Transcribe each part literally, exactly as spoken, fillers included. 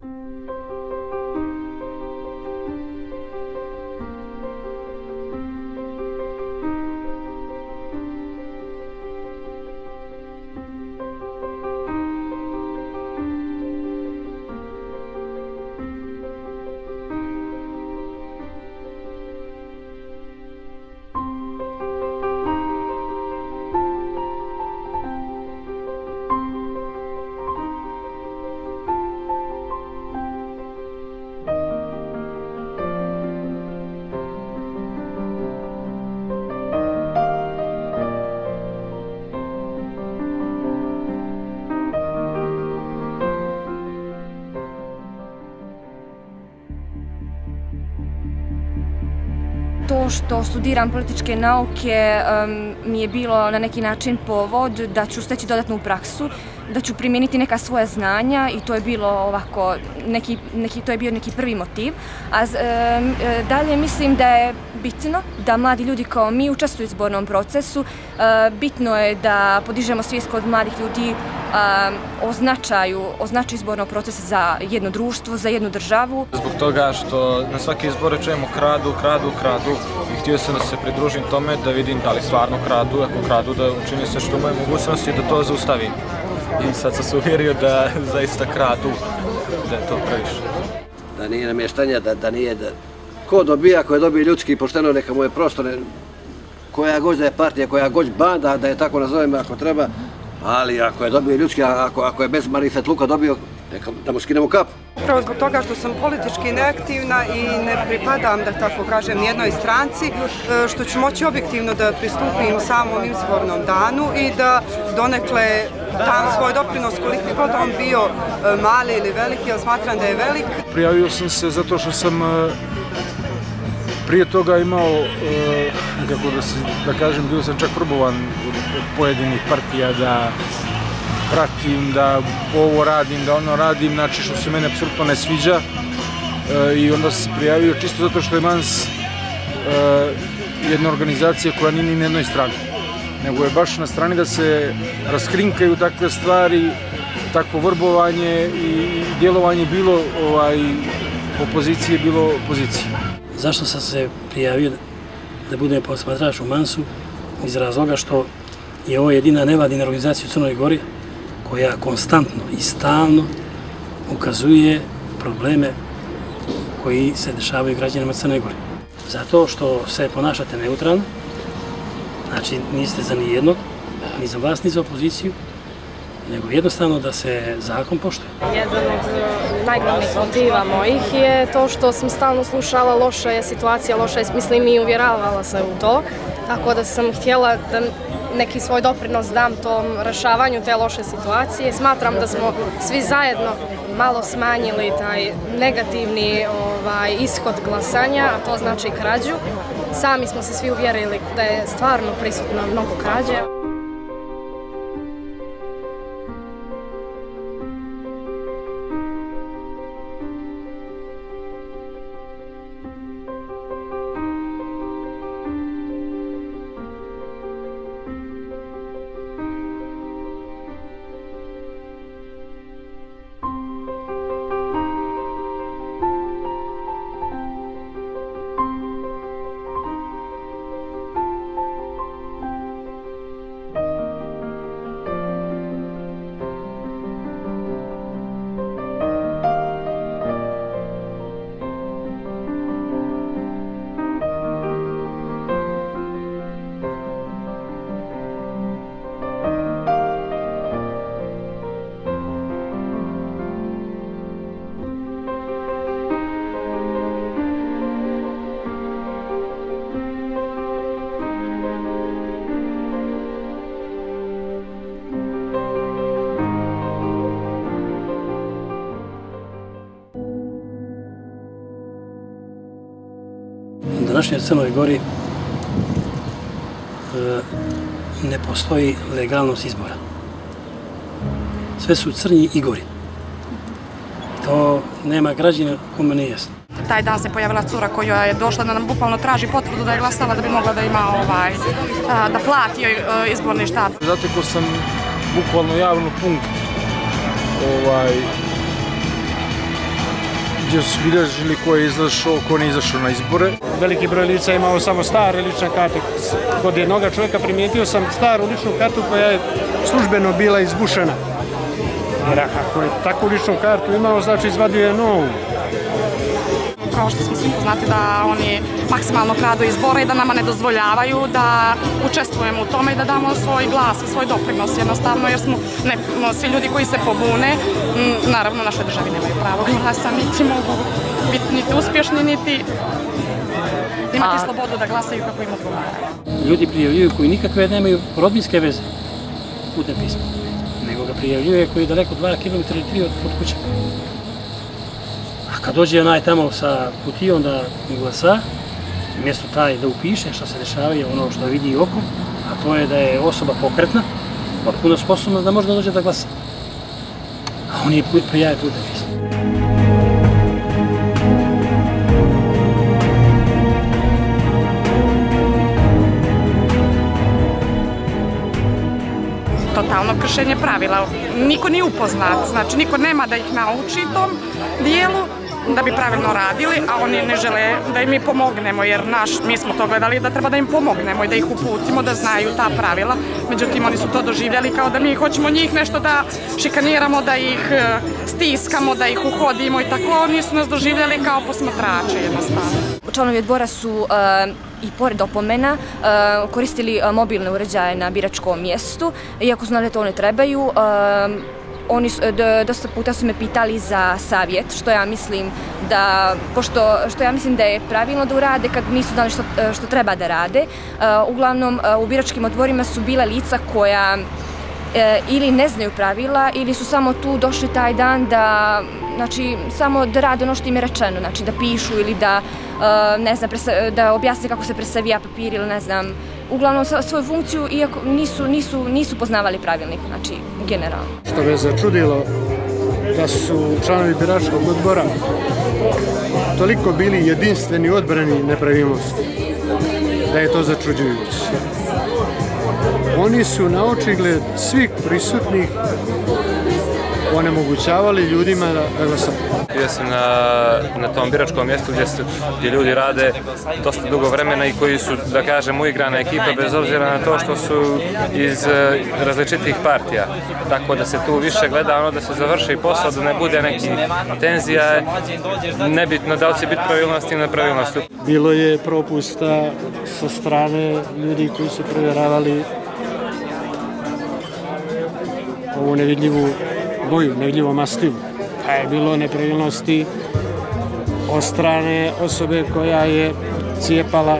To što studiram političke nauke um, mi je bilo na neki način povod da ću steći dodatnu praksu, da ću primijeniti neka svoja znanja i to je bilo ovako, neki, neki, to je bio neki prvi motiv. A um, dalje mislim da je bitno da mladi ljudi kao mi učestvuju u izbornom procesu. Uh, bitno je da podižemo svijest kod mladih ljudi um, o značaju, o značaju izbornog procesa za jedno društvo, za jednu državu. Zbog toga što na svake izbore čujemo kradu, kradu, kradu i htio sam da se pridružim tome, da vidim da li stvarno kradu, ako kradu da učinim sve što u moje mogućnosti da to zaustavim. I sad sam se uvjerio da zaista kradu, da je to previše. Da nije namještanja, da, da nije da... Ko dobija, ako je dobio ljudski i pošteno, neka mu je prosto, ne... koja god da je partija, koja god banda, da je tako nazovemo ako treba, ali ako je dobio ljudski, ako, ako je bez marifetluka dobio, neka, da mu skinemo kapu. Upravo zbog toga što sam politički neaktivna i ne pripadam, da tako kažem, jednoj stranci, što ću moći objektivno da pristupim samom izbornom danu i da donekle dam svoj doprinos koliko god on bio mali ili veliki, ali smatram da je velik. Prijavio sam se zato što sam prije toga imao, kako da, se, da kažem, bio sam čak probovan od pojedinih partija da pratim, da ovo radim, da ono radim, znači što se mene apsolutno ne sviđa e, i onda sam se prijavio čisto zato što je Mans e, jedna organizacija koja nije ni na jednoj strani, nego je baš na strani da se raskrinkaju takve stvari, takvo vrbovanje i djelovanje bilo ovaj, opozicije, bilo pozicije. Zašto sam se prijavio da budem posmatrač u Mansu? Iz razloga što je ovo jedina nevladina organizacija u Crnoj Gori koja konstantno i stalno ukazuje probleme koji se dešavaju građanima Crne Gore. Zato što se ponašate neutralno, znači niste za nijednog, ni za vlast, ni za opoziciju, nego jednostavno da se zakon poštuje. Jedan od najglavnijih motiva mojih je to što sam stalno slušala loša je situacija, loša je, mislim, i uvjeravala se u to, tako da sam htjela da neki svoj doprinos dam tom rešavanju te loše situacije. Smatram da smo svi zajedno malo smanjili taj negativni ovaj, ishod glasanja, a to znači krađu. Sami smo se svi uvjerili da je stvarno prisutno mnogo krađe. U današnjoj Crnoj Gori ne postoji legalnost izbora. Sve su crnji i gori. To nema građana kome nije jasno. Taj dan se pojavila cura koja je došla da nam bukvalno traži potvrdu da je glasala da bi mogla da ima ovaj, da plati izborni štab. Zatekao sam bukvalno javno punkt ovaj, gdje su bilježili ko je izašao, ko ne izašao na izbore. Veliki broj lica imao samo stare lične karte. Kod jednoga čovjeka primijetio sam staru ličnu kartu koja je službeno bila izbušena. Jer ako je takvu ličnu kartu imao, znači izvadio je novu. Kao što smo svi poznati da oni maksimalno kradu izbore i da nama ne dozvoljavaju da učestvujemo u tome i da damo svoj glas, svoj doprinos jednostavno, jer smo ne, svi ljudi koji se pobune, naravno u našoj državi nemaju pravo glasa, niti mogu biti niti uspješni, niti imati slobodu da glasaju kako im odgovaraju. Ljudi prijavljuju koji nikakve nemaju rodbinske veze putem pisma, nego ga prijavljuje koji je daleko dva kilometra ili tri od kuće. Kad dođe onaj tamo sa kutijom da glasa, mjesto taj da upiše što se dešava je ono što vidi okom, a to je da je osoba pokretna, potpuno sposobna da može da dođe da glasa. A on je prijavio putem pisma. Totalno kršenje pravila. Niko nije upoznat, znači niko nema da ih nauči tom dijelu da bi pravilno radili, a oni ne žele da im mi pomognemo, jer naš, mi smo to gledali da treba da im pomognemo i da ih uputimo, da znaju ta pravila. Međutim, oni su to doživljali kao da mi hoćemo njih nešto da šikaniramo, da ih stiskamo, da ih uhodimo i tako. Oni su nas doživljali kao posmatrače jednostavno. Članovi odbora su i pored opomena koristili mobilne uređaje na biračkom mjestu, iako znali da to ne trebaju. Oni dosta puta su me pitali za savjet, što ja mislim da, pošto, što ja mislim da je pravilno da urade kad nisu znali što, što treba da rade. Uglavnom, u biračkim odborima su bila lica koja ili ne znaju pravila ili su samo tu došli taj dan da, znači, samo da rade ono što im je rečeno, znači da pišu ili da, ne znam, da objasne kako se presavija papir ili ne znam, uglavnom svoju funkciju, iako nisu, nisu, nisu poznavali pravilnik, znači generalno. Što me začudilo da su članovi biračkog odbora toliko bili jedinstveni u odbrani nepravilnosti, da je to začuđujuće. Oni su na očigled svih prisutnih onemogućavali ljudima da glasaju. Bio sam na, na tom biračkom mjestu gdje, se, gdje ljudi rade dosta dugo vremena i koji su, da kažem, uigrana ekipa bez obzira na to što su iz uh, različitih partija. Tako da se tu više gleda ono da se završi posao, da ne bude neki tenzija, nebitno da li će biti pravilnosti ili nepravilnosti. Bilo je propusta sa strane ljudi koji su provjeravali ovu nevidljivu boju, nevidljivu mastivu. Pa je bilo nepravilnosti od strane osobe koja je cijepala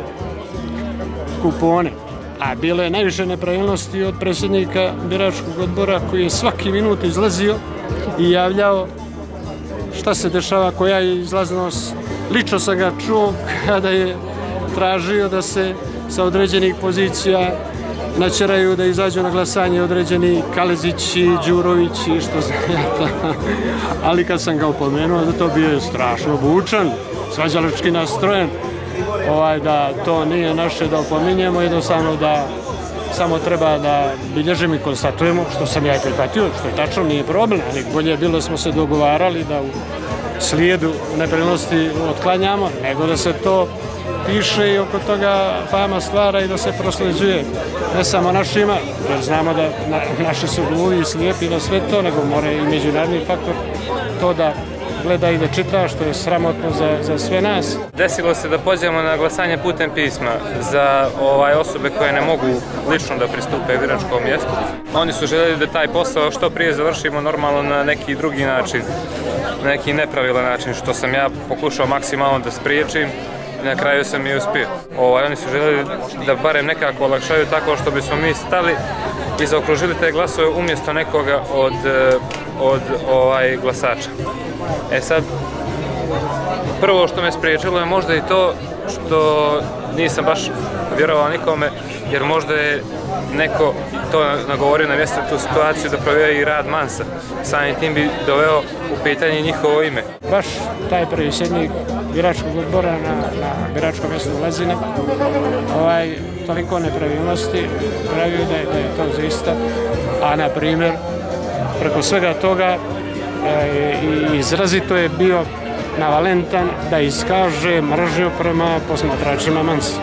kupone. A bilo je najviše nepravilnosti od predsjednika biračkog odbora koji je svaki minut izlazio i javljao šta se dešava, koja je izlaznost. Lično sam ga čuo kada je tražio da se sa određenih pozicija načeraju da izađu na glasanje određeni Kalezići, Đurovići, što znam ja. Ali kad sam ga upomenuo da to bio strašno bučan, svađalački nastrojen, ovaj, da to nije naše da opominjemo, jednostavno da samo treba da bilježimo i konstatujemo, što sam ja i prihvatio, što je tačno, nije problem, ali bolje bilo smo se dogovarali da u slijedu nepravilnosti otklanjamo, nego da se to piše i oko toga fama stvara i da se prosleđuje ne samo našima, jer znamo da na, naši su gluvi i slijepi na sve to, nego mora i međunarodni faktor to da gleda i da čita, što je sramotno za, za sve nas. Desilo se da pođemo na glasanje putem pisma za ovaj, osobe koje ne mogu lično da pristupe biračkom mjestu. Oni su željeli da taj posao što prije završimo normalno na neki drugi način, na neki nepravilan način, što sam ja pokušao maksimalno da spriječim. Na kraju sam i uspio. Ovaj, oni su željeli da barem nekako olakšaju tako što bismo mi stali i zaokružili te glasove umjesto nekoga od, od ovaj, glasača. E sad, prvo što me spriječilo je možda i to što nisam baš vjerovao nikome, jer možda je neko to nagovorio na mjestu tu situaciju da provjeri i rad Mansa. Samim tim bi doveo u pitanje njihovo ime. Baš taj predsjednik biračkog odbora na, na biračkom mjestu Lazine, ovaj, toliko nepravilnosti pravio da je, da je to zaista, a na primjer preko svega toga e, i izrazito je bio navalentan da iskaže mržnju prema posmatračima Mansa.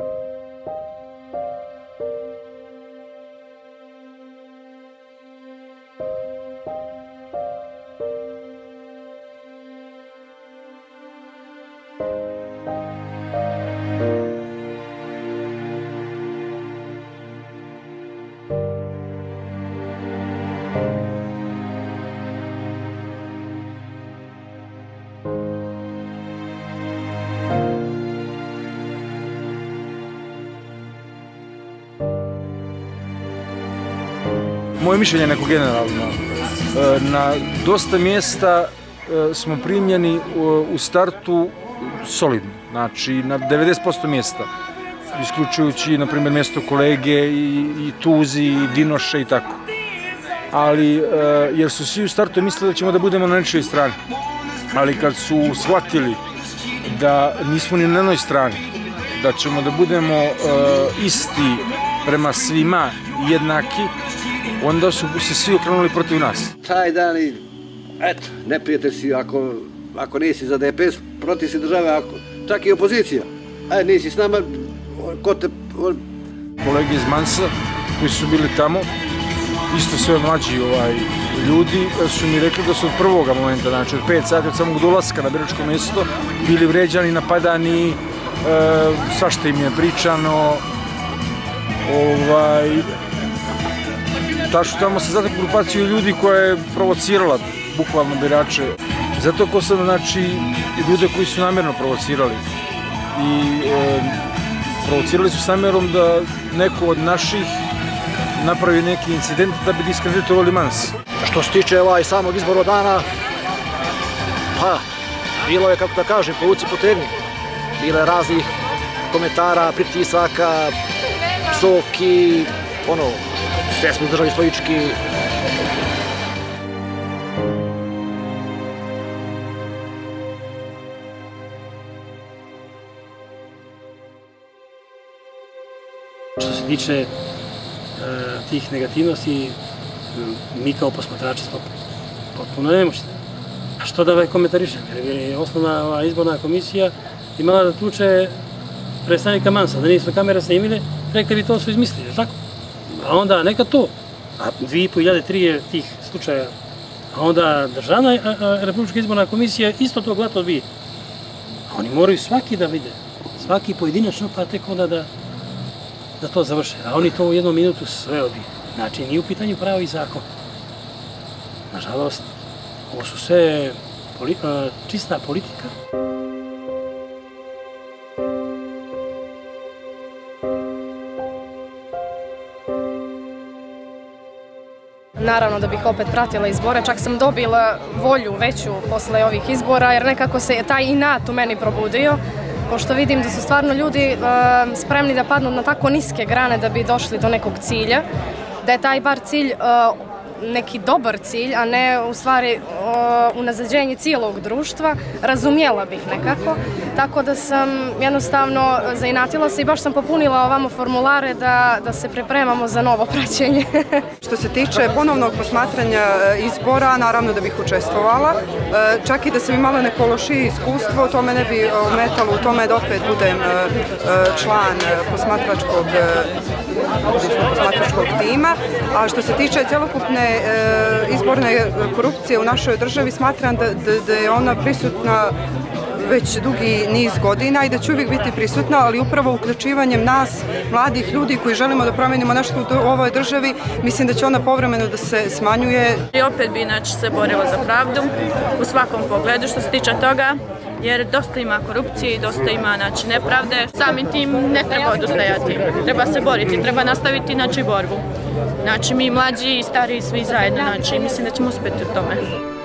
Moje mišljenje je neko generalno. Na dosta mjesta smo primljeni u startu solidno, znači na devedeset posto mjesta, isključujući, na primjer, mjesto kolege i Tuzi, i Dinoše i tako. Ali, jer su svi u startu mislili da ćemo da budemo na nečijoj strani. Ali kad su shvatili da nismo ni na jednoj strani, da ćemo da budemo isti prema svima jednaki, onda su se svi okrenuli protiv nas. Taj dan i, eto, neprijatelj si ako, ako nisi za D P S, protiv si države, ako, čak i opozicija. Ajde, nisi s nama, ko te... On... Kolege iz Mansa koji su bili tamo, isto sve mlađi ovaj, ljudi, su mi rekli da su od prvoga momenta, znači od pet sati, od samog dolaska na biračko mjesto, bili vređani, napadani, e, svašta im je pričano, ovaj... Tačno tamo se zatekla grupaciju ljudi koja je provocirala bukvalno birače. Zato ko sam, znači, ljude koji su namjerno provocirali. I e, provocirali su s namjerom da neko od naših napravi neki incident da bi diskreditovali Mans. Što se tiče ovaj samog izbornog dana, pa, bilo je, kako da kažem, po ulici potegni. Bilo je raznih komentara, pritisaka, psovki, ono, sve smo izdržali stojički. Što se tiče e, tih negativnosti, mi kao posmatrači smo potpuno nemoćni. A što da komentarišem? Jer je osnovna izborna komisija imala da tuče predstavnika Mansa, da nisu kamere snimile, rekli bi to su izmislili, tako? A onda neka to, a dvije i po hiljade tri je tih slučaja, a onda državna Republička izborna komisija isto to glato odbije. A oni moraju svaki da vide, svaki pojedinačno, pa tek onda da, da to završe. A oni to u jednom minutu sve odbije. Znači, nije u pitanju pravo i zakon. Nažalost, ovo su sve poli, a, čista politika. Naravno da bih opet pratila izbore, čak sam dobila volju veću posle ovih izbora, jer nekako se taj inat u meni probudio, pošto vidim da su stvarno ljudi uh, spremni da padnu na tako niske grane da bi došli do nekog cilja, da je taj bar cilj uh, neki dobar cilj, a ne u stvari uh, unazađenje cijelog društva, razumjela bih nekako. Tako da sam jednostavno zainatila se i baš sam popunila ovamo formulare da, da se pripremamo za novo praćenje. Što se tiče ponovnog posmatranja izbora, naravno da bih učestvovala. Čak i da sam imala neko lošije iskustvo, to me ne bi ometalo u tome da opet budem član posmatračkog, posmatračkog tima. A što se tiče celokupne izborne korupcije u našoj državi, smatram da, da, da je ona prisutna već dugi niz godina i da će uvijek biti prisutna, ali upravo uključivanjem nas, mladih ljudi koji želimo da promijenimo nešto u ovoj državi, mislim da će ona povremeno da se smanjuje. I opet bi inače se borila za pravdu u svakom pogledu što se tiče toga, jer dosta ima korupcije i dosta ima znači, nepravde. Samim tim ne treba odustajati, treba se boriti, treba nastaviti znači, borbu. Znači mi mlađi i stariji svi zajedno, znači mislim da ćemo uspjeti u tome.